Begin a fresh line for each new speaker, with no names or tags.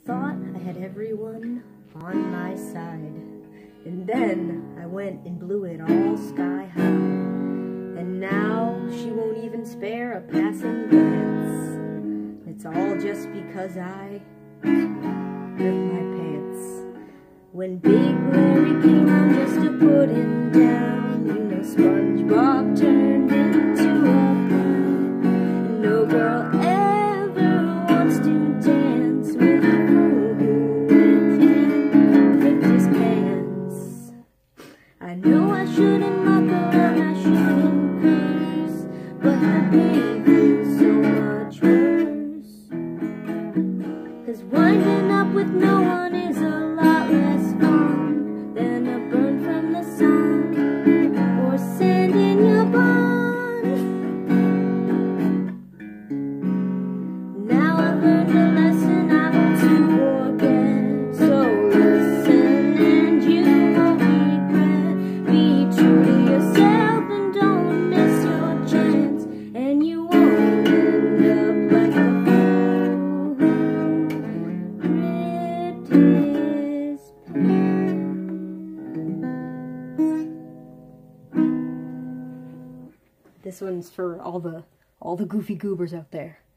thought I had everyone on my side. And then I went and blew it all sky high. And now she won't even spare a passing glance. It's all just because I ripped my pants. When Big Larry came on just to put him down, you know Spongebob turned into a clown. And no girl ever wants to dance with a fool who went and ripped his pants. I know I shouldn't muckle and I shouldn't curse, but the pain feels so much worse. 'Cause winding up with no one is a lot less fun than a burn from the sun or sand in your bun. Now I've learned a lesson I want to forget, so listen and you won't regret. Be true to yourself and don't miss your chance, and you won't end up like a fool who ripped his pants. This one's for all the goofy goobers out there.